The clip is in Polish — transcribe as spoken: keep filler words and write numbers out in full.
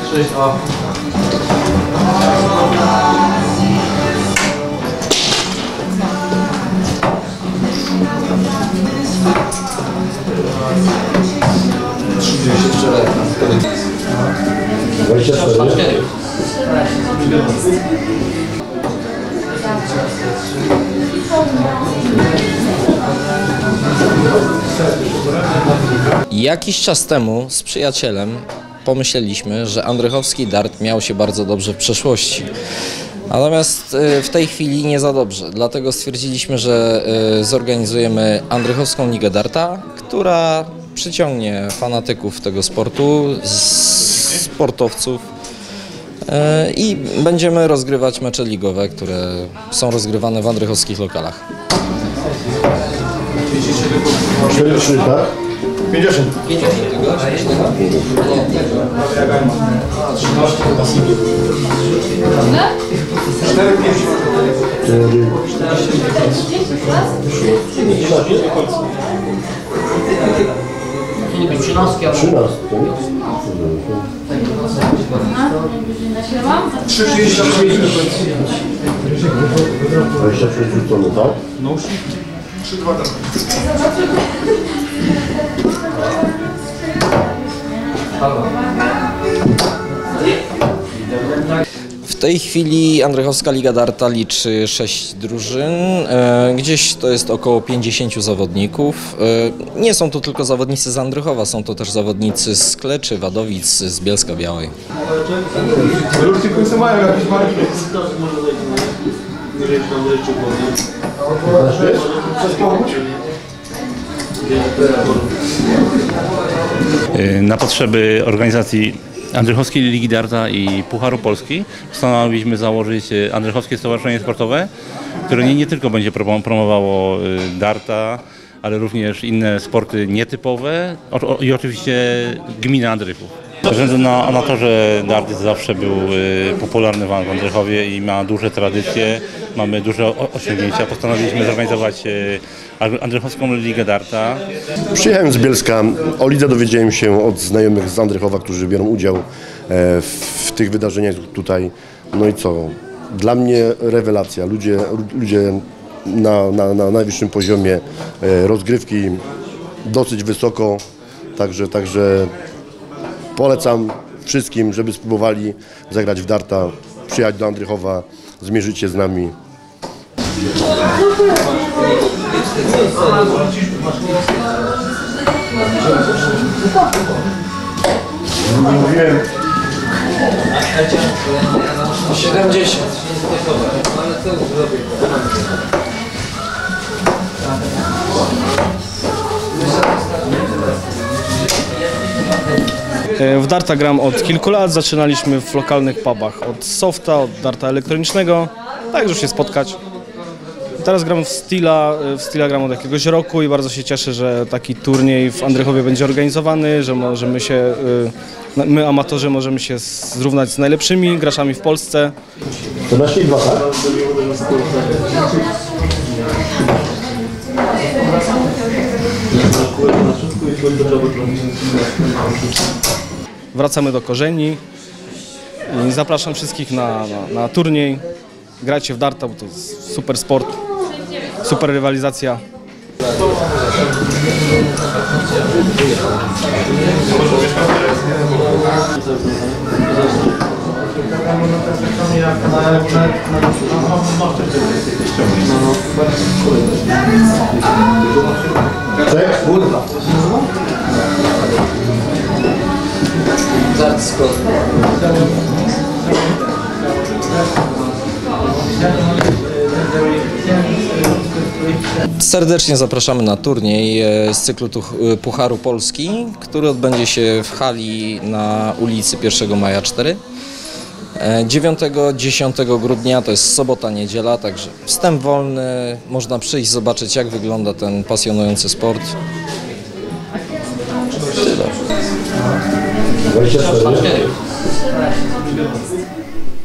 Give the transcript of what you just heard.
sześć A. trzydzieści cztery. dwadzieścia cztery. Jakiś czas temu z przyjacielem pomyśleliśmy, że andrychowski dart miał się bardzo dobrze w przeszłości. Natomiast w tej chwili nie za dobrze, dlatego stwierdziliśmy, że zorganizujemy Andrychowską Ligę Darta, która przyciągnie fanatyków tego sportu, sportowców i będziemy rozgrywać mecze ligowe, które są rozgrywane w andrychowskich lokalach. czterdzieści, tak? pięćdziesiąt. pięćdziesiąt tego? Trzynastki, trzynaście. trzydzieści sześć. dwadzieścia sześć rzucone, tak? No już trzy dwa. W tej chwili Andrychowska Liga Darta liczy sześć drużyn, e, gdzieś to jest około pięćdziesięciu zawodników. E, nie są to tylko zawodnicy z Andrychowa, są to też zawodnicy z Kleczy, Wadowic, z Bielska Białej. Ludzie końce mają jakieś marki. Na potrzeby organizacji Andrychowskiej Ligi Darta i Pucharu Polski postanowiliśmy założyć Andrychowskie Stowarzyszenie Sportowe, które nie, nie tylko będzie promowało darta, ale również inne sporty nietypowe i oczywiście gmina Andrychów. Ze względu na, na to, że dart zawsze był popularny w Andrychowie i ma duże tradycje, mamy duże osiągnięcia, postanowiliśmy zorganizować Andrychowską Ligę Darta. Przyjechałem z Bielska, o lidze dowiedziałem się od znajomych z Andrychowa, którzy biorą udział w tych wydarzeniach tutaj. No i co? Dla mnie rewelacja. Ludzie, ludzie na, na, na najwyższym poziomie, rozgrywki dosyć wysoko, także, także polecam wszystkim, żeby spróbowali zagrać w darta, przyjechać do Andrychowa, zmierzyć się z nami. Mówiłem. siedemdziesiąt. W darta gram od kilku lat, zaczynaliśmy w lokalnych pubach, od softa, od darta elektronicznego, tak żeby się spotkać. Teraz gram w Steela, w Steela gram od jakiegoś roku i bardzo się cieszę, że taki turniej w Andrychowie będzie organizowany, że możemy się, my amatorzy możemy się zrównać z najlepszymi graczami w Polsce. czternaście i dwa, tak? Wracamy do korzeni i zapraszam wszystkich na, na, na turniej. Grajcie w darta, bo to jest super sport, super rywalizacja. Serdecznie zapraszamy na turniej z cyklu Pucharu Polski, który odbędzie się w hali na ulicy pierwszego maja cztery. dziewiątego do dziesiątego grudnia to jest sobota, niedziela, także wstęp wolny, można przyjść, zobaczyć jak wygląda ten pasjonujący sport. dwadzieścia cztery.